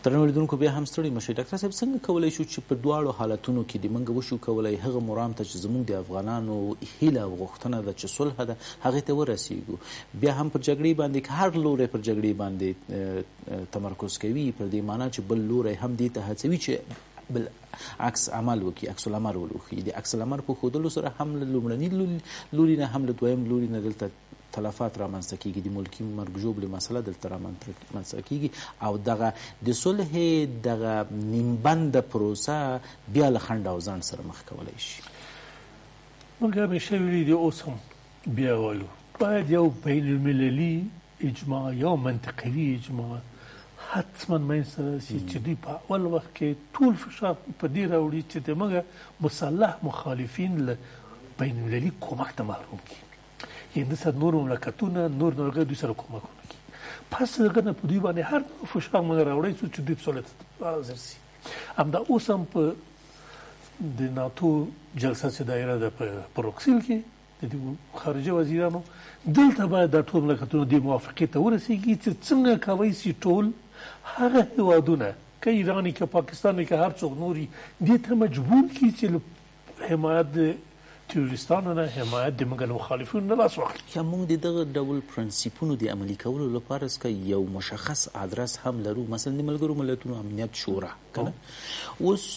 درنو لیدونکو بیا هم ستړي مشئ. ډاکټر صاحب څنګه کولی شو چې په دواړو حالتونو کې د موږ وشو کولی هغه مرام ته چې زموږ د افغانانو هیله او غوښتنه ده چې صلح ده هغې ته ورسیږو، بیا هم پر جګړې باندې که هر لوری پر جګړې باندې تمرکز کوي پر دې معنا چې بل لوری هم دې ته هڅوي چې بل عکس عمل وکړي، عکس العمل وکړي. د عکس العمل په ښودلو سره هم له لومړني لوري نه هم له دویم لوري نه دلته تلفات رامنځته کېږي، د ملکي مرګ ژوبلې مسله دلته رامنځته کېږي او دغه د صلح دغه نیمبنده پروسه بیا له خنډ او ځنډ سره مخ کولی شي. موږ همیشه ویلي دي، اوس هم بیا وایو، باید یو بین المللي اجماع یا منطقوي اجماع حتما منځته راسي چې دوی په اول وخت کې ټول فشار په دې راوړي چې د موږ مسلح مخالفین له بین المللي کومک ته محروم کړي، یعنې دلته نور مملکتونه نور نورګه دوی سره کومکونه کوي. پس هغه نه په دوی باندې هر فشار موږ راوړی څو چې دوی په صلح ته حاضر سي. همدا اوس هم په د ناتو جلسه چې دایره ده په بروکسل کې د خارجه وزیرانو، دلته باید دا ټول مملکتونه د موافقې ته ورسېږي چې څنګه کولی شي ټول هغه هېوادونه که ایران که پاکستان که هر څوک نوري دې ته مجبور کړي چې حمایت د تروریستانو نه حمایت د موږ له مخالفینو نه لاس واخلي. یا موږ د دغه ډول پرنسیپونو د عملي کولو لپاره څخه یو مشخص ادرس هم لرو، مثلا د ملګرو ملتونو امنیت شورا کنه اوس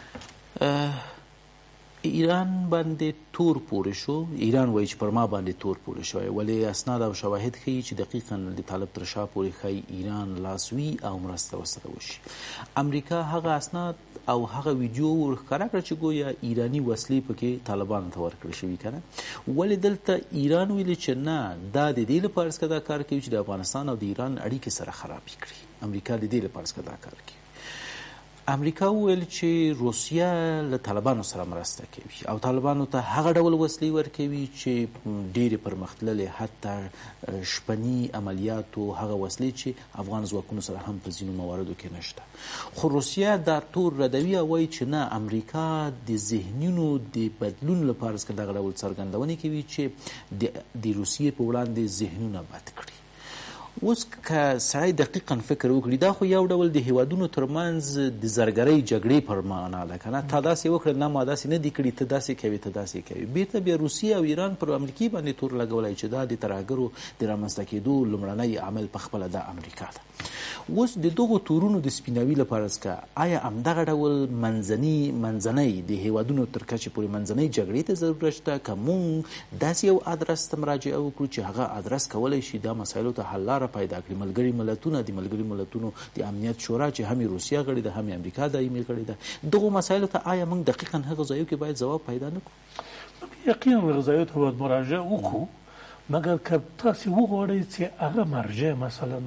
ایران باندې تور پورې شو، ایران وایي چې پر ما باندې تور پورې شوی، ولې اسناد او شواهد ښیي چې دقیقا د طالب تر شا پورې ښایي ایران لاسوي او مرسته ورسره وشي. امریکا هغه اسناد او هغه ویډیو ورښکاره کړه چې ګویا ایراني وسلې پکې طالبانو ته ورکړل شوي کنه، ولې دلته ایران ویلي چې نه دا د دې لپاره څخه دا کار کوي چې د افغانستان او د ایران اړیکې سره خراب کړي. امریکا د دې لپاره څخه دا کار کوي. امریکا وویل چې روسیه له طالبانو سره مرسته کوي او طالبانو ته هغه ډول وسلې ورکوي چې ډېرې پرمختللې حتی شپني عملیاتو هغه وسلې چې افغان ځواکونو سره هم په ځینو مواردو کې نشته. خو روسیه دا تور ردوي او وایي چې نه، امریکا د ذهنونو د بدلون لپاره څخه دغه ډول څرګندونې کوي چې د روسیې په وړاندې ذهنونه بد کړي. اوس که سړی دقیقا فکر وکړي دا خو یو ډول د هیوادونو ترمنځ د زرګرۍ جګړې پر معنا ده کنه، تا داسې وکړه نه ما داسې نه دي کړي، ته داسې کوي ته داسې کوي، بیرته بیا روسیه او ایران پر امریکې باندې تور لګولی چې دا د ترهګرو د رامنځته کېدو لومړنی عامل پخپله دا امریکا ده. اوس د دغو تورونو د سپیناوي لپاره څخه آیا همدغه ډول منځنۍ د هیوادونو تر کچې پورې منځنۍ جګړې ته ضرورت شته که موږ داسې یو ادرس ته مراجعه وکړو چې هغه ادرس کولی شي دا مسایلو ته حل لاره پیدا کړي. ملګري ملتونه د ملګري ملتونو د امنیت شورا چې هم روسیه غړې ده هم امریکا دایمي غړې ده، دغو مسایلو ته آیا موږ دقیقا هغه ځایو کې باید ځواب پیدا نه کړو؟ یقینا هغه ځایو ته باید مراجعه وکړو، مګر که تاسې وغواړئ چې هغه مرجع مثلا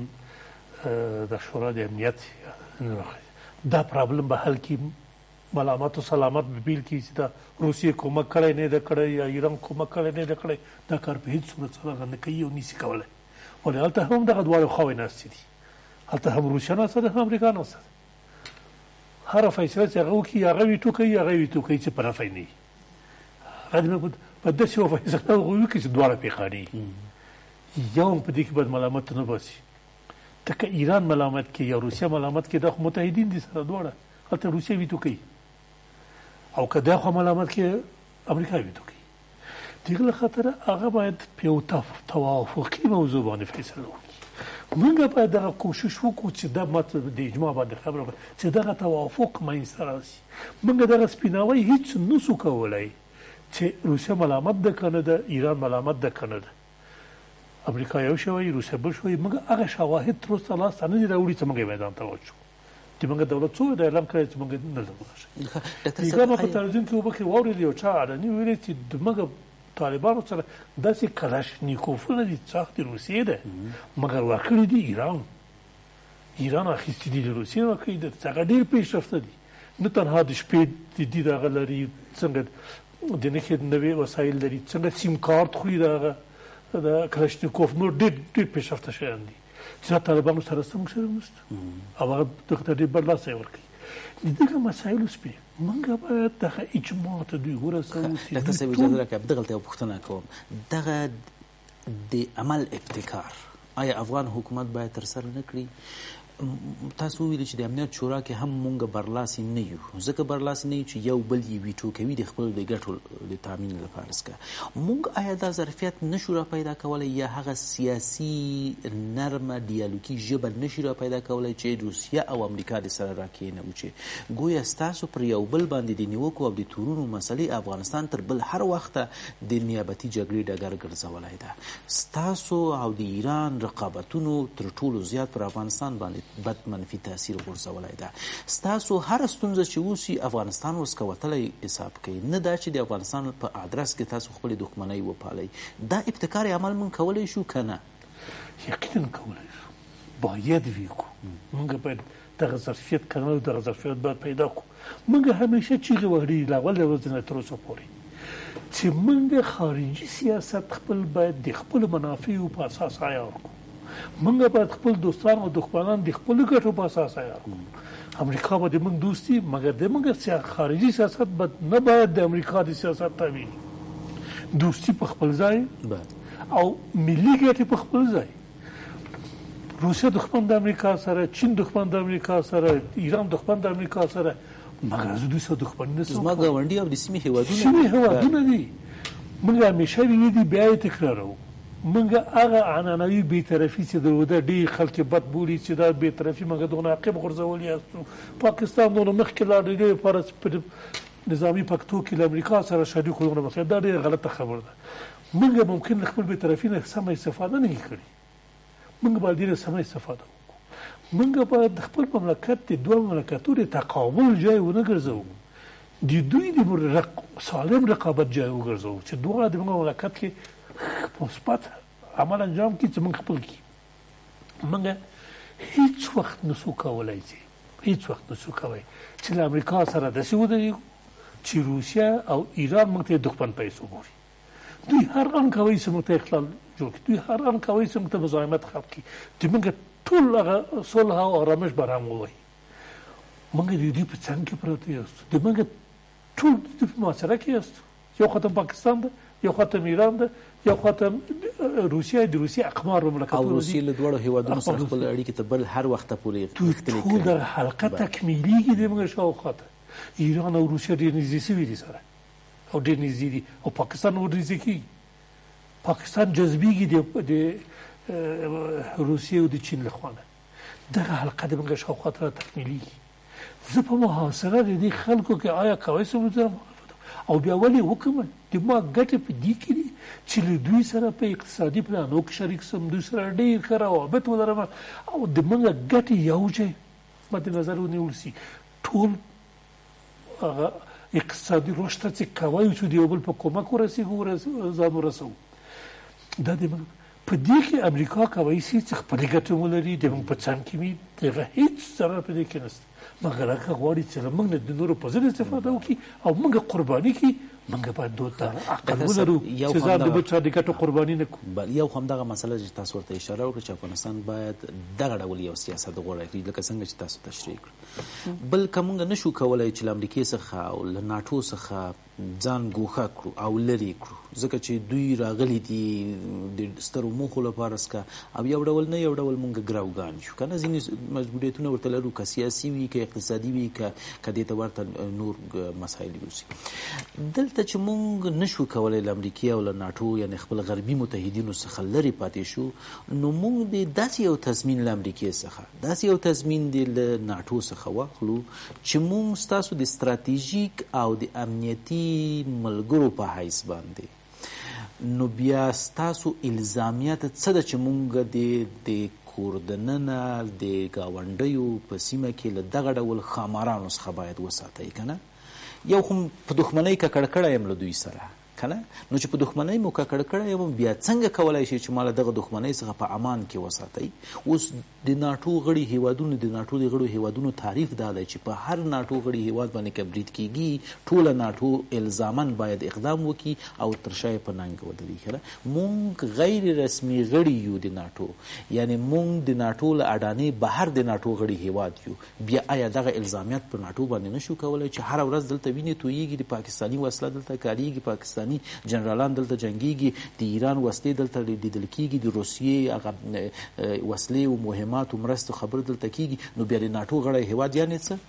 د شورا د امنیت دا پرابلم به حل کړي، ملامت و سلامت به بیل کړي چې دا روسیه کومک کړی نه ده کړی یا ایران کومک کړی نه ده کړی، دا کار په هېڅ صورت سره نه کوي او نشي کولی. ولې هلته هم دغه دواړه خواوې ناستې دي، هلته هم روسیه ناسته ده هم امریکا ناسته ده. هره فیصله چې هغه وکړي هغه ویټو کوي هغه ویټو کوي چې په نفع یې نه وي. هغه په داسې یوه فیصله هغوی وکړي چې دواړه پرې قانع یو هم په دې کې باید ملامت نه باسي. ته که ایران ملامت کړي یا روسیه ملامت کړي دا خو متحدین دي سره دواړه، هلته روسیه ویټو کوي او که دا خو ملامت کړي امریکا ویټو کوي. دغه له خاطره هغه باید په یو توافقي موضوع باندې فیصله وکړي. موږ باید دغه کوشش وکړو چې دا مطلب د اجماع باندې خبره وکړو چې دغه توافق منځته راسي. موږ دغه سپیناوی هیڅ نسو کولی چې روسیه ملامت ده که نه ده، ایران ملامت ده که نه ده، امریکا یو شوی روسیه بل شوی. موږ هغه شواهد تر اوسه لاسته نه دي راوړي چې موږ یې میدان ته واچوو. د موږ دولت څو د اعلان کړی چې موږ نه لرو. دیګه ما په تلویزیون کې وبکې واورېد یو چا اړني ویلې چې د موږ طالبانو سره داسې کلاشنیکوفونه دي ساخت روسیې ده، مګر ورکړي دي ایران اخیستي دي له روسیې ورکړي ده. هغه ډېر پیشرفته دي، نه تنها د شپې د دې دغه لري، څنګه د نښې نوې وسایل لري، څنګه سیم کارت خوري د کلاشنیکوف، نور ډېر پیشرفته شیان دي چې دا طالبانو سره څنګه سره نشته او هغه دغه ته ډېر برلاسه یې ورکوي. د دغه مسایلو سپې موږ باید دغه اجماع ته دوی ورسوو. ډاکټر صاحب اجازه راکړه دغلته یو پوښتنه کوم، دغه د عمل ابتکار آیا افغان حکومت باید ترسره نه کړي؟ تاسو ویلي چې د امنیت شورا کې هم مونږ برلاسي نه یو، ځکه برلاسي نه یو چې یو بل یې ویټو کوي د خپل د ګټو د تامین لپاره. مونږ آیا دا ظرفیت نشو را پیدا کولی یا هغه سیاسي نرمه ډیالوګي ژبه نشي را پیدا کولی چې روسیه او امریکا د سره راکښېنوو چې گویا ستاسو پر یو بل باندې د نیوکو او د تورونو مسلې افغانستان تر بل هر وخته د نیابتي جګړې ډګر ګرځولی ده. ستاسو او د ایران رقابتونو تر ټولو زیات پر افغانستان باندې بد منفي تاثیر غورځولی ده. ستاسو هر ستونزه چې اوسي افغانستان اوس کوتلی حساب کوي، نه دا چې د افغانستان په ادرس کې تاسو خپلې دښمنۍ وپالئ. دا ابتکار عمل موږ کولی شو که نه؟ یقینا کولی شو، باید وکړو. موږ باید دغه ظرفیت کمول، دغه ظرفیت باید پیدا کړو. موږ همیشه چیغې وهلې له اول ورځې نه تر اوسه پورې چې موږ خارجي سیاست خپل باید د خپلو منافعو په اساس عیار کړو. موږ باید خپل دوستان او دښمنان د خپلو ګټو په اساس عیار کړو. امریکا به د موږ دوست وي، مګر د موږ خارجي سیاست به نه باید د امریکا د سیاست تابع وي. دوستي په خپل ځای او ملي ګټې په خپل ځای. روسیه دښمن د امریکا سره، چین دښمن د امریکا سره، ایران دښمن د امریکا سره، مګر زه دوی سره دښمني نه شم. زما ګاونډي او د سیمې سیمې هېوادونه دي. موږ همیشه ویلي دي، بیا یې تکراروو. موږ هغه عنعنوي بېطرفي چې درلوده ډېر خلک بد بولي چې دا بېطرفي موږ دغه عقب غورځولي یاستو. پاکستان دونه مخکې لاړ د دې لپاره په نظامي پکتو کې له امریکا سره شریک و. دا ډېره غلطه خبره ده. موږ ممکن له خپل بېطرفي نه سمه استفاده نه کړې. موږ باید ډېره سمه استفاده وکړو. موږ باید د خپل مملکت د دوه مملکتونو د تقابل ځای ونه ګرځوو، د دوی د سالم رقابت ځای وګرځوو چې دواړه د موږ مملکت کې مثبت عمل انجام کړي چې موږ خپل کړي. موږ هیڅ وخت نشو کولی چې له امریکا سره داسې ودرېږو چې روسیه او ایران موږ ته دښمن پیسو ګوري. دوی هر آن کوي چې موږ ته اختلال جوړ کړي، دوی هر آن کوي چې موږ ته مزاحمت خلق کړي چې موږ ټول هغه صلح او آرامش به هم ووایي. موږ د دوی په څنګ کې پراته یاستو، د موږ ټول د دوی په محاصره کې یاستو. یو خواته پاکستان ده، یو خواته ایران ده، یو خواته روسیه، د روسیې اقمار مملکتونه او روسیې له دواړو هېوادونو سره خپل اړیکې تر بل هر وخته پورې غښتلې ټول دغه حلقه تکمیلېږي د موږ شاوخواته. ایران او روسیه ډېر نږدې شوي دي سره او ډېر نږدې دي او پاکستان ور نږدې کېږي. پاکستان جذبېږي د روسیې او د چین له خوا نه. دغه حلقه د موږ شاوخواته را تکمیلېږي. زه په محاصره د دې خلکو کې آیا کولی شم او بیا ولې وکړم؟ د ما ګټې په دې کې دي چې له دوی سره په اقتصادي پلانو کې شریک شم، دوی سره ډېر ښه روابط ولرم او د موږ ګټې یو ځای مد نظر ونیول شي. ټول هغه اقتصادي رشد ته چې کوی چې د یو بل په کومک ورسېږو، ځان ورسوو. دا د موږ په دې کې امریکا کولی شي چې خپلې ګټې ولري، د موږ په څنګ کې وي، دغه هېڅ ضرر په دې کې نشته. مګر هغه غواړي چې له موږ نه د نورو په ضد استفاده وکړي او موږ قرباني کړي. موږ باید دلته عقل ولرو چې ځان د بل چا د ګټو قرباني نه کړو. یو خو همدغه مسله چې تاسو ورته اشاره وکړه چې افغانستان باید دغه ډول یو سیاست غوره کړي لکه څنګه چې تاسو تشریح کړو. بل که موږ نشو کولی چې له امریکې څخه او له ناټو څخه ځان ګوښه کړو او لرې کړو، ځکه چې دوی راغلي دي د سترو موخو لپاره او یو ډول نه یو ډول موږ ګراوګان یو که نه. ځینې مجبوریتونه ورته لرو، که سیاسي وي، که اقتصادي وي، که دې ته ورته نور مسایل وي. دلته چې موږ نشو کولی له امریکې او له ناټو یعنې خپل غربي متحدینو څخه لرې پاتې شو، نو موږ د داسې یو تضمین له امریکې څخه، داسې یو تضمین د له ناټو څخه واخلو چې موږ ستاسو د ستراتیژیک او د امنیتي ملګرو په حیث باندې، نو بیا ستاسو الزامیت څه ده چې موږ د کور دننه د ګاونډیو په سیمه کې له دغه ډول ښامارانو څخه باید وساتئ که نه؟ یو خو په دښمنۍ ککړ کړی یم له دوی سره که نه، نو چې په دښمنۍ مو ککړ کړی یم بیا څنګه کولی شي چې ما له دغه دښمنۍ څخه په امان کې وساتئ؟ اوس د ناټو غړي هیوادونو، د ناټو د غړو هیوادونو تعریف دا دی چې په هر ناټو غړي هیواد باندې که برید کېږي ټوله ناټو الزاماً باید اقدام وکړي او تر شا یې په ننګ ودرېږي. موږ غیر رسمي غړي یو د ناټو، یعنې موږ د ناټو له اډانې بهر د ناټو غړي هیواد یو. بیا آیا دغه الزامیت په ناټو باندې نشو کولی چې هره ورځ دلته وینې تویېږي، د پاکستاني وسله دلته کارېږي، پاکستاني پاکستاني جنرالان دلته جنګیږي، د ایران وسلې دلته لیدل کیږي، د روسیې هغه وسلې او مهمات او مرستو خبر دلته کیږي، نو بیا د ناټو غړی هیواد یعنې څه؟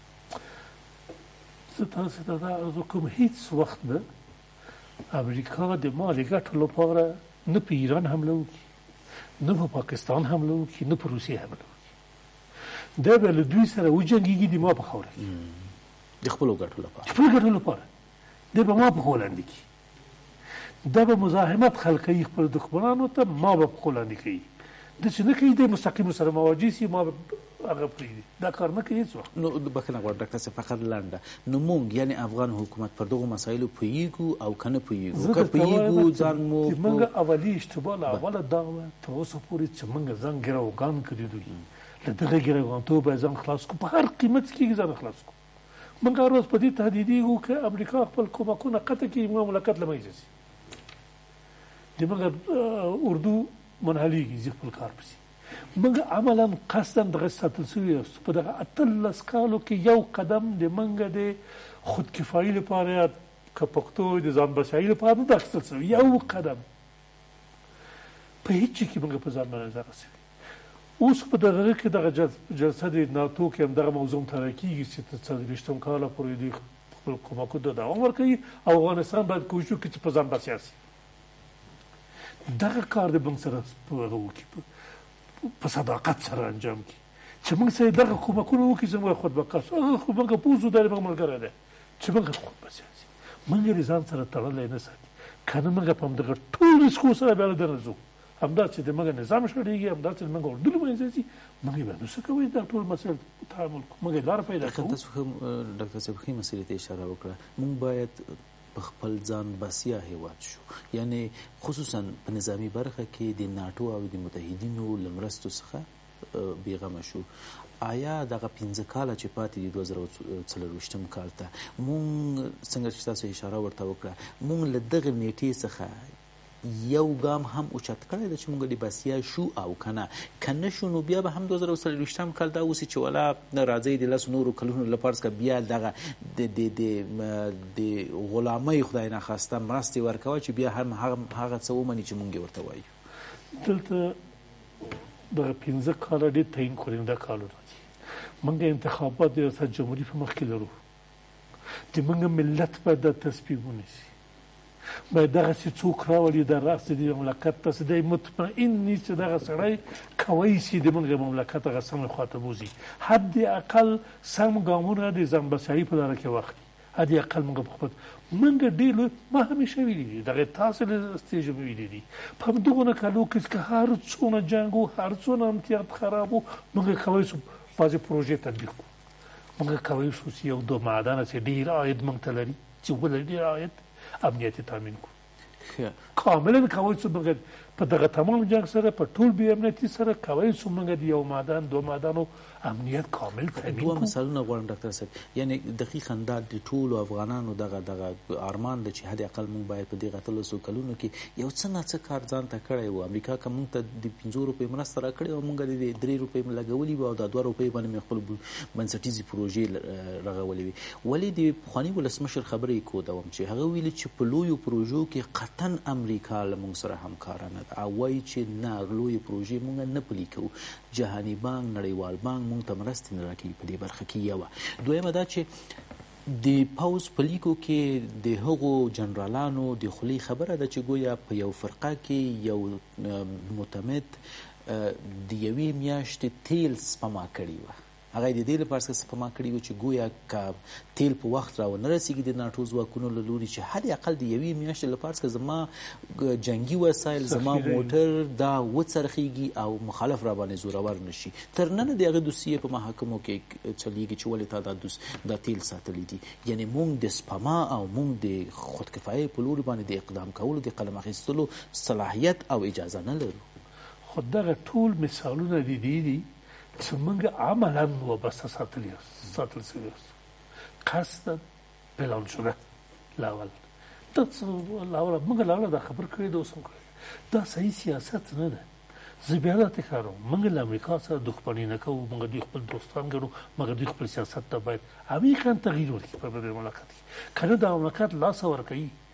زه تاسو ته دا عرض کوم هیڅ وخت به امریکا د مالي ګټو لپاره نه په ایران حمله وکړي، نه په پاکستان حمله وکړي، نه په روسیې حمله وکړي. دا به له دوی سره وجنګېږي د ما په خاوره کې، د خپلو ګټو لپاره، خپلو ګټو لپاره. دا به ما په خوا لاندې کړي، دا به مزاحمت خلقوي خپلو دښمنانو ته، ما به په خوا لاندې کوي. داسې نه کوي دی مستقیم سره مواجه سي، ما به هغه پرېږدي. دا کار نه کوي هېڅ وخت. نو بخښنه غواړم ډاکټر صاحب، فقط لنډه، نو موږ یعنې افغان حکومت پر دغو مسایلو پوهېږو او که نه پوهېږو؟ که پوهېږو ځان مو موږ اولي اشتباه له اوله دا وه تر اوسه پورې چې موږ ځان ګروګان کړي دوی، له دغه ګروګانتوبه ځان خلاص کړو، په هر قیمت کېږي ځان خلاص کړو. موږ هر ورځ په دې تهدیدېږو که امریکا خپل کومکونه قطع کړي، موږ مملکت له منځه ځي. د موږ اردو منحلېږي، ځي خپل کار پسې. موږ عملا قصدا دغه ساتل شوي یاست. په دغه 18 کالو کې یو قدم د موږ د خودکفایي لپاره، که پښتو د ځان بسیایي لپاره نه ده اخیستل شوی، یو قدم. په هېڅ شي کې موږ په ځان باندې نه رسوي. اوس په دغه کې دغه جلسه د ناتو کې هم دغه موضوع مطرح کېږي چې تر 40 کاله پورې دوی خپل کومکونو ته دوام ورکوي او افغانستان باید کوشش وکړي چې په ځان بسیا شي. دغه کار د موږ سره وکړي، په صداقت سره انجام کړي، چې موږ سره دغه کومکونه وکړي چې موږ خود بقا سو. هغه خو موږ پوه دا موږ ملګری دی چې موږ خود بسیا شي. موږ یې ځان سره تړلی نه ساتي، که نه موږ په همدغه ټول ریسکو سره بیا له ده نه ځو. همدا چې د موږ نظام شړېږي، همدا چې موږ اردو له منځه ځي، موږ به نو څه کوئ دا ټول مسایل تعامل کوو، موږ یې لاره پیدا کوو. تاسو ډاکټر صاحب ښې مسئلې ته اشاره وکړه. موږ باید په خپل ځان بسیا هیواد شو، یعنی خصوصا په نظامی برخه کې د ناټو او د متحدینو له مرستو څخه بېغمه شو. آیا دغه 15 کاله چې پاتې دي 2024 کال ته مونږ څنګه چې تاسو اشاره ورته وکړه، مونږ له دغه نیټې څخه یو ګام هم اوچت کړی ده چې مونږ د بسیا شو او که نه شو، نو بیا به هم 2024 کال دا اوسي چې ولا راځئ د 10 نورو کلونو لپاره څخه بیا دغه د غلامۍ خدای ناخواسته مرستې ورکوه چې بیا هم هغه څه ومني چې مونږ یې ورته وایو. دلته دغه 15 کاله ډېر تعین کننده کالونه دي. موږ انتخابات د ریاست جمهوري په مخ کې لرو. د موږ ملت باید دا تصمیم ونیسي، باید دغسې څوک راولي د راس د مملکت ته چې دی مطمئن وي چې دغه سړی کوی شي د موږ مملکت هغه سمې خواته بوځي. حد اقل سم ګامونه د ځان بسیایي په لاره کې واخلي. حد اقل موږ په خپل موږ ډېر لوی، ما همیشه ویلي دي، دغه تاسو له سټیجه مې ویلي دي، په همدغونه کالو کې که هر څونه جنګ و، هر څونه امنیت خراب و، موږ کولی شو بعضې پروژې تطبیق کړو. موږ کولی شو چې یو 2 معدنه چې ډېر عاید موږ ته لري، چې ولري ډېر عاید، امنیت تامین کړو. کاملا کولی شو موږ په دغه تمام جنګ سره، په ټول بې امنیتي سره کولی شو موږ د یو معدن 2 معدنو امنیت کامل تامین کړو. 2 مثالونه غواړم ډاکټر صاحب، یعنی دقیقا دا د ټولو افغانانو دغه ارمان دی چې حد اقل موږ باید په دې 300 کلونو کې یو څه نه څه کار ځان ته کړی و. امریکا که موږ ته د 15 روپۍ مرسته راکړې وه، موږ د 3 روپۍ لګولي وه او دا 2 روپۍ باندې مې خپل بنسټیزې پروژې رغولې وې. ولې د پخواني ولسمشر خبرې یې کودوم چې هغه ویلي چې په لویو پروژو کې قطعا امریکا له موږ سره همکاره نه ده، او وایي چې نه، لویې پروژې موږ نه پلي کوو. جهاني بانک، نړیوال بانک موږ ته مرستې نه راکوي په دې برخه کې. یوه. دویمه دا چې د پوځ په لیکو کې د هغو جنرالانو د خولې خبره ده چې ګویا په یو فرقه کې یو معتمد د 1 میاشتې تیل سپما کړي وه. هغه د دې لپاره سپما کړي وو چې ګویا که تیل په وخت راونه رسېږي د ناټو ځواکونو له لوري چې حد اقل د 1 میاشتې لپاره زما جنګي وسایل، زما موټر دا وڅرخېږي او مخالف را باندې زورور نه شي. تر ننه د هغې دوسیې په محاکمو کې چلیږي چې ولې تا دا تیل ساتلی دي. یعنې موږ د سپما او موږ د خودکفایۍ په لوري باندې د اقدام کولو، د قلم اخیستلو صلاحیت او اجازه نه لرو. خو دغه ټول مثالونه د دې دي چې موږ عملا وابسته ساتل شوي یاست، قصدا پلان شده. لاول دا موږ لاول دا خبر کړی ده، اوس هم کړی. دا صحیح سیاست نه ده. زه بیا دا تکراروم، موږ له امریکا سره دښمني نه کوو، موږ دوی خپل دوستان ګڼو، مګر دوی خپل سیاست ته باید عمیقا تغییر ورکړي په دې مملکت کې. که نه دا مملکت لاس ورکوي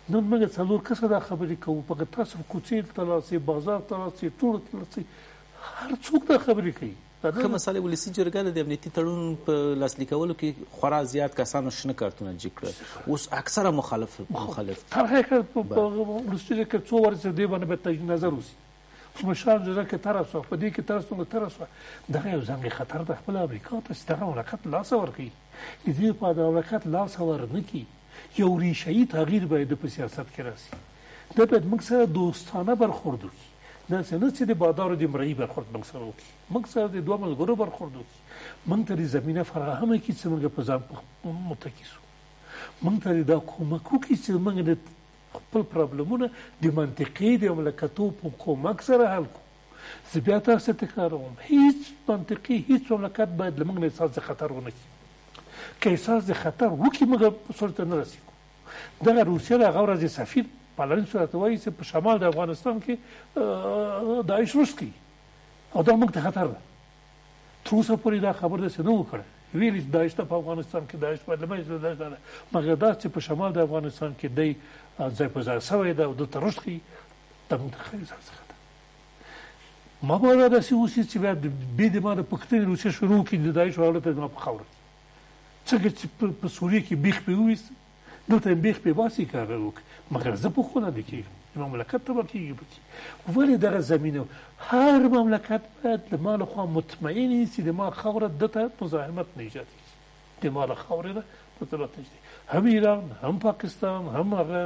نن موږ څلور کسه دا خبرې کوو، په تاسو کوڅې ته لاړ شئ، بازار ته لاړ شئ، ټولو ته لاړ شئ، هر څوک دا خبرې کوي. ښه مسئله ولسي جرګه د امنیتي تړون په لاسلیک کولو کې خورا زیات کسانو شنه کارتونه جګ کړل، اوس اکثره مخالف طرحه کړ په ولسي جرګه کې څو ورځې دې باندې به تجدید نظر وشي. اوس مشران جرګه کې طرح شوه، په دې کې طرح شوه. دغه یو ځانګړی خطر د خپل امریکا ته چې دغه مملکت لاس ورکوي، د دې په د مملکت لاس ورنه کړي، یو ریشه‌ایي تغییر باید په سیاست کې راسي. دا باید موږ سره دوستانه برخورد وکړي، داسې نه چې د بادارو د مرئي برخورد موږ سره وکړي، موږ سره د دوه ملګرو برخورد وکړي، موږ ته د زمینه فراهمه کړي چې موږ په ځان متکي شو، موږ ته دا کومک وکړي چې موږ د خپل پرابلمونه د منطقي د مملکتو په کومک سره حل کړو. زه بیا تاسو ته کاروم، هیڅ منطقي هیڅ مملکت باید له موږ نه احساس د خطر ونه کړي. که احساس د خطر وکړي موږ په صورت نه رسېږو. دغه روسیه د هغه ورځې سفیر پالنس راته وایي چې په شمال د افغانستان کې داعش رشد کوي او دا موږ ته خطر ده. تر اوسه پورې دا خبر داسې نه و کړی، ویلي چې داعش ته په افغانستان کې داعش باید له منځه لاړ، مګر دا چې په شمال د افغانستان کې دی ځای په ځای شوی ده او دلته رشد کوي، دا موږ ته ښه احساس څخه ده. ما باید داسې اوسي چې بیا بې د ما د پوښتنې روسیه شروع کړي د داعش حالت زما په خاوره کې، څنګه چې په سوریه کې بیخ پې وویست، دلته یې بیخ پې باسي که هغه وکړي، مګر زه په خونه نه کېږم، د مملکت تباه کېږي پکې. ولې دغه زمینه هر مملکت باید له ما لخوا مطمئن وي چې د ما خاوره ده ته مزاحمت نه ایجاد کړي، د ما له خاورې نه مزاحمت نه ایجاد کړي. هم ایران، هم پاکستان، هم هغه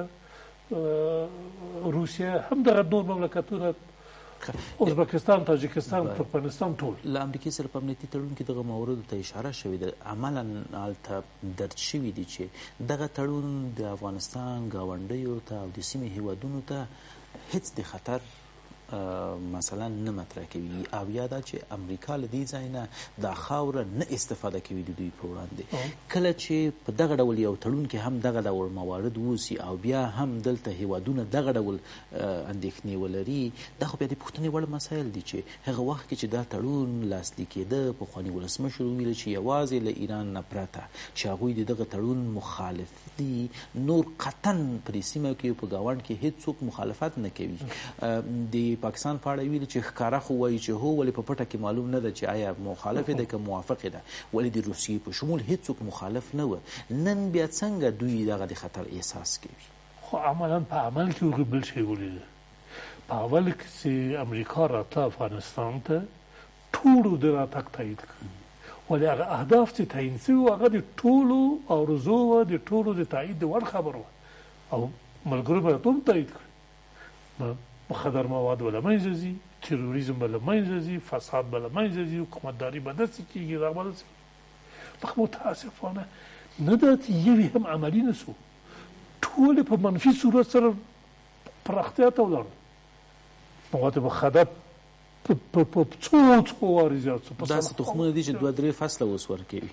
روسیه، هم دغه نور مملکتونه، ازبکستان، تاجکستان، ترکمنستان، ټول له امریکې سره په امنیتي تړون کې دغه موردو ته اشاره شوې ده. عملا هلته درج شوي دي چې دغه تړون د افغانستان ګاونډیو ته او د سیمې هیوادونو ته هیڅ د خطر مثلا نه مطرح کوي، او یا دا چې امریکا له دې ځای نه دا خاوره نه استفاده کوي د دوی په وړاندې. کله چې په دغه ډول یو تړون کې هم دغه ډول موارد ووسي او بیا هم دلته هیوادونه دغه ډول اندېښنې ولري، دا خو بیا د پوښتنې وړ مسایل دي چې هغه وخت کې چې دا تړون لاسلیک کېده، پخواني ولسمشر وویل چې یوازې له ایران نه پرته چې هغوی د دغه تړون مخالف دي، نور قطعا په دې سیمه کې په ګاونډ کې هېڅوک مخالفت نه کوي. د پاکستان په اړه ویلي چې ښکاره خو وایي چې هو، ولې په پټه کې معلوم نه ده چې آیا مخالفه ده که موافقه ده، ولې د روسیې په شمول هېڅوک مخالف نه و. نن بیا څنګه دوی دغه د خطر احساس کوي؟ خو عملا په عمل کې هغوی بل شی ولیده. په اول کې چې امریکا راته افغانستان ته ټولو د راتګ تایید کړ، ولې هغه اهداف چې تعیین شوي وو هغه د ټولو آرزو وه، د ټولو د تایید د وړ خبره وه او ملګرو به راته هم تایید کړي. مخدر مواد به له منځه ځي، تروریزم به له منځه ځي، فساد به له منځه ځي، حکومتداري به داسې کېږي، دا به داسې کېږي. مخ متاسفانه نه دا چې یوې هم عملي نه شو، ټولې په منفي صورت سره پراختیا ته ولاړو. مواد مخدر په څو وارې زیات شو. داسې تخمونه دي چې 2-3 فصله اوس ورکوي.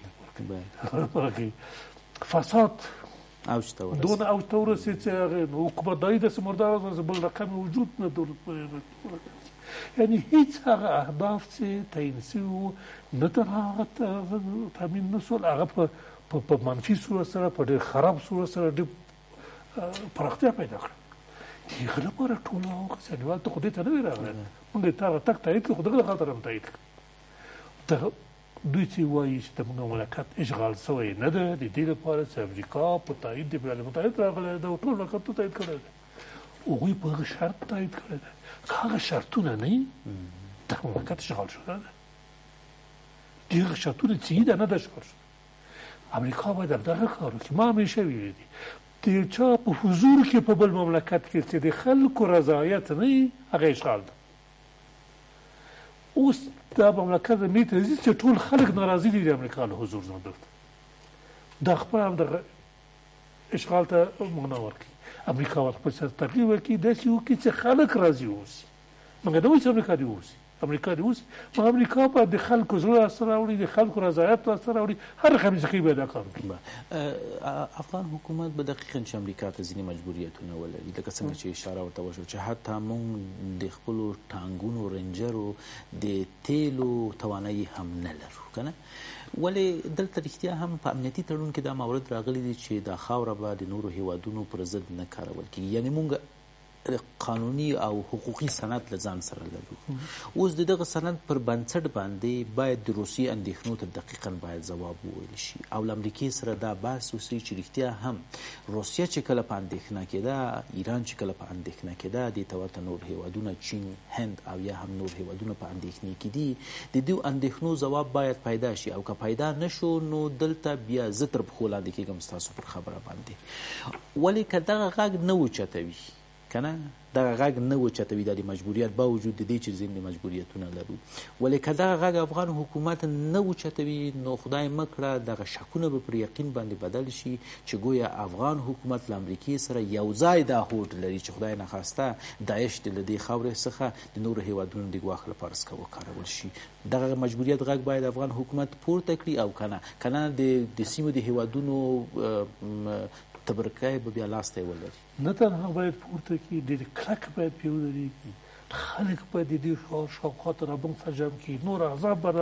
فساد اوج ته ورسېد، دونه اوج ته ورسېد چې حکومتداري داسې مرداره ده چې بل رقم وجود نه درلود. یعنې هېڅ هغه اهداف چې تعیین شوي وو نه تر هغه تامین نه شول، هغه په منفي صورت سره، په ډېر خراب صورت سره ډېر پراختیا پیدا کړه. د هغه لپاره ټول هغه کسانیوال ته خو دې ته نه وي راغلی، موږ یې تا راتګ تایید کړو، خو دغه خاطر هم تایید کړو. دوی چې وایي چې زموږ مملکت اشغال شوی نه ده، د دې لپاره چې امریکا په تایید د بین المتحد راغلی ده او ټول مملکتونه تایید کړی ده، هغوی په هغه شرط تایید کړی ده. که هغه شرطونه نه وي، دغه مملکت اشغال شده ده. د هغه شرطونه چې وي، دا نه ده اشغال شده. امریکا باید همدغه کار وکړي. ما همیشه ویلي دي د یو چا په حضور کې په بل مملکت کې چې د خلکو رضایت نه وي، هغه اشغال ده. اوس دا مملکت دې ته ځي چې ټول خلک ناراضي دي د امریکا له حضور نه، دلته دا خپل هم دغه اشغال ته معنا ورکړي. امریکا ورته ترغیب ورکړي، داسې وکړي چې خلک راضي واوسي، مګر نه وایي چې امریکا دې واوسي، امریکا دې اوس امریکا باید د خلکو زړه لاسته راوړي، د خلکو رضایت لاسته راوړي، هر خمیزقي به دا کار وکړي. افغان حکومت به دقیقاً چې امریکا ته ځینې مجبوریتونه ولري، لکه څنګه چې اشاره ورته وشوه چې حتی موږ د خپلو ټانګونو رنجرو د تیلو توانایي هم نه لرو که نه. ولې دلته رښتیا هم په امنیتي تړون کې دا مورد راغلی دی چې دا خاوره به د نورو هیوادونو پر ضد نه کارول کېږي، یعنې موږ قانوني او حقوقي سند له ځان سره لرو. اوس د دغه سند پر بنسټ باندې باید د روسیې اندېښنو ته دقیقاً باید ځواب وویل شي او له امریکې سره دا بحث وشي چې رښتیا هم روسیه چې کله په اندېښنه کېده، ایران چې کله په اندېښنه کېده، دې ته ورته نور هیوادونه چین، هند او یا هم نور هیوادونه په اندېښنې کې دي. د دې اندېښنو ځواب باید پیدا شي او که پیدا نشو نو دلته بیا زه تر پښو لاندې کېږم ستاسو پر خبره باندې. ولې که دغه غږ نه اوچتوي که نه، دغه غږ نه اوچتوي، دا د مجبوریت باوجود د دې چې ځینې مجبوریتونه لرو، ولې که دغه غږ افغان حکومت نه اوچتوي نو خدای مه کړه دغه شکونه به پر یقین باندې بدل شي چې گویا افغان حکومت له امریکې سره یو ځای دا هوډ لري چې خدای نخواسته داعش د له دې خاورې څخه د نورو هیوادونو د ګواښ لپاره وکارول شي. دغه مجبوریت غږ باید افغان حکومت پورته کړي او که نه د سیمو د هیوادونو تبرکه به بیا لاسته ولري. نه تنها باید پورته کړي، ډېر کلک باید پرې ودرېږي، خلک باید د دې شاوخوا ته رابند سره جمع کړي، نور احزاب به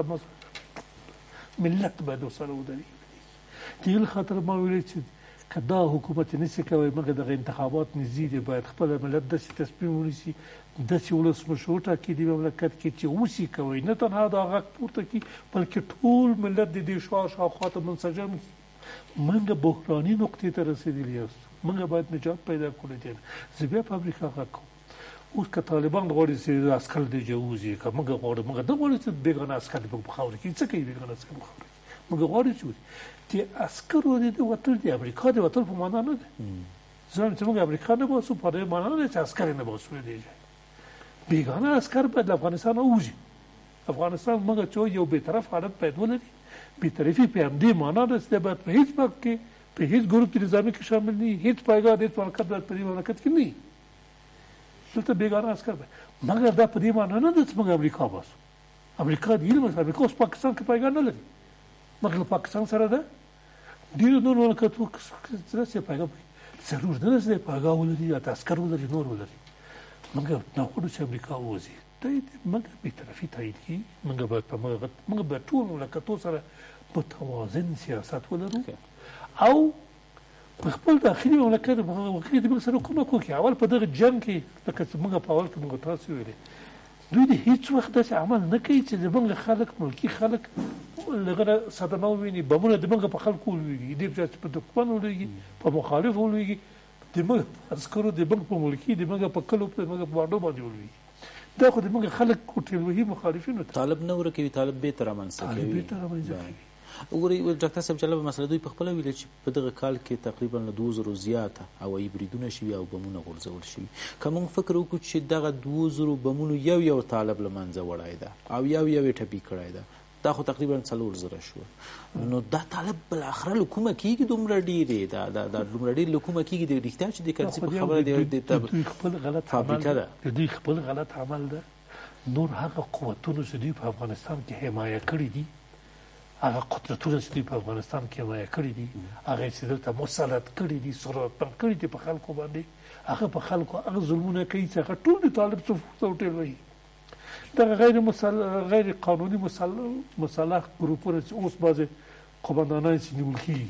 رامنځته، ملت باید ورسره ودرېږي. د دې خاطر ما ویلي چې که دا حکومت نشي کولی مګر دغه انتخابات نږدې دي، باید خپل ملت داسې تصمیم ونیسي، داسې ولسمشر وټاکي دې مملکت کې چې وشي کوی، نه تنها دا غږ پورته کړي بلکې ټول ملت د دې شاوخوا ته منسجم کړي. منګه بحراني نقطې ته رسېدلي یاست، منګه باید نجات پیدا کړو دې نه. زه بیا په امریکا غږ کوم. اوس که طالبان غواړي چې عسکر دې جوزي، که موږ غواړو، موږ نه غواړو چې بېګانه عسکر دې په خاوره کې څه کوي، بېګانه عسکر په خاوره کې موږ غواړو چې د عسکرو د وتل د امریکا د وتل په معنا نه ده. ځان چې موږ امریکا نه باسو په دې معنا نه چې عسکر نه باسو دی، بېګانه عسکر باید له افغانستان ووځي. افغانستان موږ چې یو بېطرف حالت باید ولري. بېطرفي په همدې معنا ده چې باید په هېڅ وخت کې په هېڅ ګروپ نظامي کې شامل نه وي، هېڅ پایګاه د هېڅ مملکت باید په دې مملکت کې نه وي. دلته بېګانه عسکر باید، مګر دا په دې معنا نه ده چې موږ امریکا باسو. امریکا د علم امریکا اوس پاکستان کې پایګاه نه لري، مګر له پاکستان سره ده. ډېرو نورو مملکتونو کې پایګاه ضرور نه ده چې پایګاه ولري یا عسکر ولري، نور ولري، مګر نغواړو چې امریکا ووځي. موږ بېطرفي تایید کړي، موږ باید ټول مملکتونو سره متوازن سیاست ولرو او په خپل داخلي مملکت د موږ سره کومک وکړي. اول په دغه جنګ کې لکه چې موږ په اول کې موږ تاسو ویلې، دوی د هېڅ وخت داسې عمل نه کوي چې زموږ خلک، ملکي خلک لږه صدمه وویني، بمونه د موږ په خلکو ولوېږي، دې په ځای چې په دښمن ولوېږي، په مخالف ولوېږي، د موږ عسکرو د موږ په ملکي، د موږ په کلو، د موږ په باندو باندې ولوېږي. دا خو د موږ خلک ټولوهي مخالفینو ته طالب نه ورکوي، طالب بېرته رامنځته کوي. وګورئ ډاکټر صاحب جلبه مسله دوی په خپله ویله چې په دغه کال کې تقریبا له 2000 زیاته هوایي بریدونه شوي او بمونه غورځول شوي. که موږ فکر وکړو چې دغه 2000 بمونو یو طالب له منځه وړی ده او یو یې ټپي کړی ده، دا خو تقریبا 4000 شو. نو دا طالب بالاخره له کومه کېږي دومره ډېرې، دا دومره ډېر له کومه کېږي؟ د رښتیا چې د کرنسي په خبره د خپل غلط فابریکه ده، د دوی خپل غلط عمل ده. نور هغه قوتونو چې دوی په افغانستان کې حمایه کړي دي، هغه قدرتونه چې دوی په افغانستان کې حمایه کړي دي، هغه چې دلته مسلط کړي دي، سلطنت کړي دي په خلکو باندې، هغه په خلکو هغه ظلمونه کوي چې هغه ټول د طالب صفوف ته وټېلوي. دغه غیر قانوني مسلح ګروپونه چې اوس بعضې قومندانان چې نیول کېږي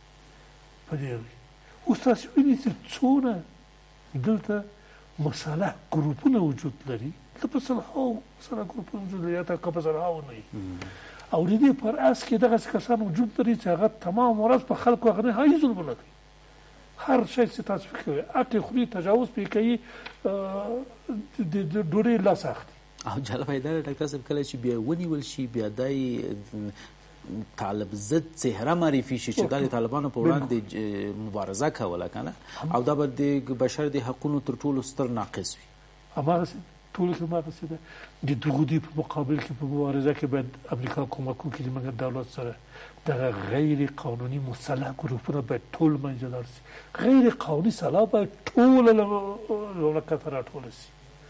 په دې، اوس تاسو وینئ چې څونه دلته مسلح ګروپونه وجود لري، دلته په سلهاوو مسلح ګروپونه وجود لري، یا که په سلهاوو نه وي. او د دې پر اس کې دغسې کسان وجود لري چې هغه تمام ورځ په خلکو هغه نهایي ظلمونه کوي. هر شی چې تاسو فکر کوئ، عقل خوري، تجاوز پرې کوي، د ډوډۍ لاس اخلي. او جالبه دا ډاکټر صاحب کله چې بیا ونیول شي، بیا دای طالب ضد څهره معرفي شي چې دا د طالبانو په وړاندې مبارزه کوله که نه، او دا به د بشر د حقونو تر ټولو ستر ناقص وي. هماغسې ټولو کې هماغسې ده. د دغو دوی په مقابل کې په مبارزه کې باید امریکا کومک وکړي زموږ دولت سره. دغه غیر قانوني مسلح ګروپونه باید ټول منځه لاړ شي. غیر قانوني سلاح باید ټوله له مملکته راټوله شي.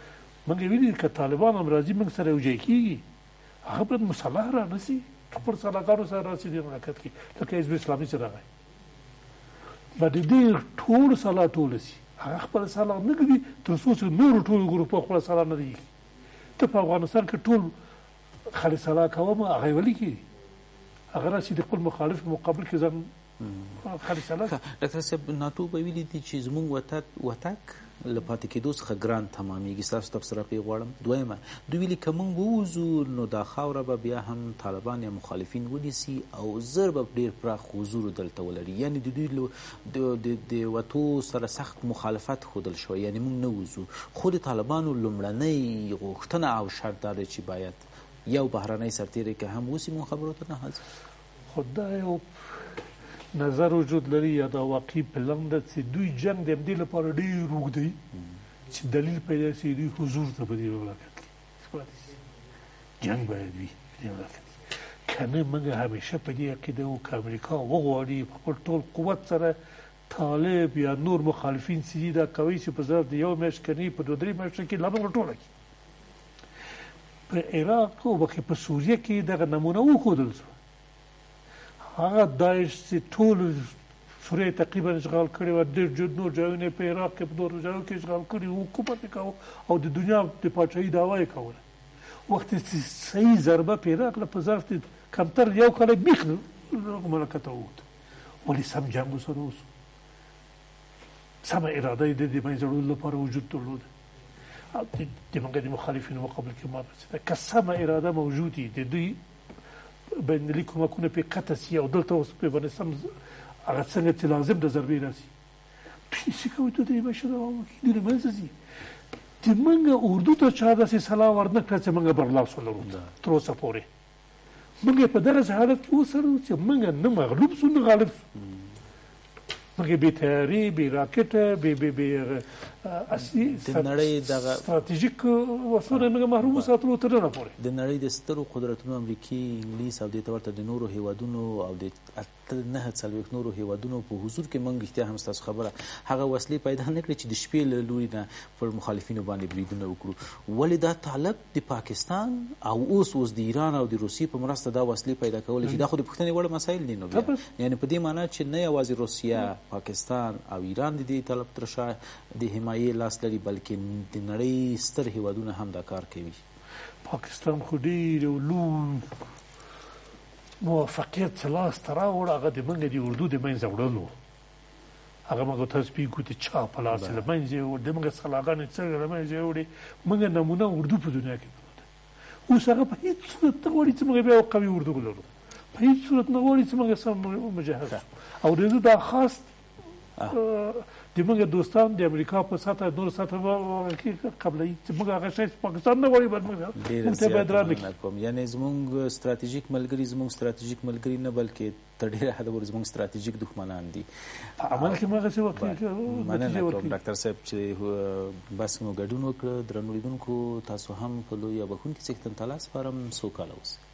موږ ویلي که طالبان هم راځي موږ سره یو ځای کېږي هغه باید مسلح رانسي خپل سلاکارو سره راسي دې مملکت کې لکه حزب اسلامي چې راغی باید دې ټول سلا ټول سي هغه خپل سلا نه کوي تر څو چې نورو ټولو ګروپو خپل سلا نه دی ته په افغانستان کې ټول خالي سلا کوم هغه ولي کې هغه راسي د خپل مخالف مقابل کې ځان خالي سلا ډاکټر صاحب ناتو به ویلي دي چې زموږ وتک له پاتې کېدو څخه ګران تمامېږي ستاسو تبصره پرې غواړم دویمه دوی ویلي که موږ ووځو نو دا خاوره به بیا هم طالبان یا مخالفین ونیسي او زر به ډېر پراخ حضور دلته ولري یعنې د دوی د وتو سره سخت مخالفت ښودل شوی یعنې موږ نه وځو خو د طالبانو لومړنۍ غوښتنه او شرط دا دی چې باید یو بهرنی سرتیری که هم اوسي مون خبرو ته نه حاضر خو دا یو نظر وجود لري یا دا واقعي پلان ده چې دوی جنګ د همدې لپاره ډېر اوږد دی چې دلیل پیدا شي دوی حضور ته په دې مملکت کې جنګ باید وي په دې مملکت کې که نه موږ همیشه په دې عقیده وو که امریکا وغواړي په خپل ټول قوت سره طالب یا نور مخالفین چې دي دا کوي چې په ظرف د یو میاشت که نه په دوه درې میاشتو کې لا نوره ټوله کړي په عراق او په سوریه کې دغه نمونه وښودل شوه هغه داعش چې ټول سوریه تقریبا اشغال کړې وه ډېر نور ځایونه یې په عراق کې په نورو ځایو کې اشغال کړي وو حکومت یې کاوه او د دنیا د پاچاهۍ دعوا یې کوله وخت چې صحیح ضربه په عراق له په ظرف د کمتر یو کال بیخ مملکت ته ووت ولې سم جنګ ورسره وسو سمه اراده یې د دې منځه وړلو لپاره وجود درلوده د موږ د مخالفینو مقابل کې ما رسېده که سمه اراده موجود وي د دوی بینالمللي کومکونه پرې قطع شي او دلته اوس پرې باندې سم هغه څنګه چې لازم د ضربې راسي دوی څه کوي دوی درې میاشتې دوام وکړي دوی له منځه ځي د موږ اردو ته چا داسې سلا ورنه کړه چې موږ برلاس ولرو تر اوسه پورې موږ په دغسې حالت کې وسرو چې موږ نه مغلوب سو نه غالب سو موږ بې تیاري بې راکټه بې اصلي ستراتیژیک وسلو موږ محروم وساتلو تر ننه پورې د نړۍ د سترو قدرتونو امریکې انګلیس او دې ته ورته د نورو هیوادونو او د 9 نورو هیوادونو په حضور کې موږ رښتیا هم ستاسو خبره هغه وسلې پیدا نه کړې چې د شپې له لوري نه پر مخالفینو باندې بریدونه وکړو ولې دا طالب د پاکستان او اوس د ایران او د روسیې په مرسته دا وسلې پیدا کولی شي دا خو د پوښتنې وړ مسایل دي نو بیا یعنې په دې معنا چې نه یوازې روسیه پاکستان او ایران د دې طلب تر شا د حمایې لاس لري بلکې د نړۍ ستر هیوادونه هم دا کار کوي پاکستان خو ډېر یو لوی موفقیت چې لاسته راوړ هغه د موږ د اردو د منځه وړلو هغه موږ تاسو پیګو ته چا په لاس له منځه وړ د موږ سلاګانې څنګه له منځه وړي موږ نمونه اردو په دنیا کې درلوده اوس هغه په هېڅ صورت نه غواړي چې موږ بیا قوي اردو ولرو په هېڅ صورت نه غواړي چې موږ سم مجهز او د دا خاص د موږ دوستان د امریکا په سطح نور سطح کې قبلې چې موږ هغه شی پاکستان نه غواړي باید موږ ته باید را نکوم یعنی زموږ ستراتیژیک ملګري زموږ ستراتیژیک ملګري نه بلکې تر ډېره حده پورې زموږ ستراتیژیک دښمنان دي په عمل کې موږ څه وکړو مننه کوم ډاکټر صاحب چې بس مو ګډون وکړه درنو لیدونکو تاسو هم په لوی بخون کې څښتن تعالی سپارم سوکاله اوسئ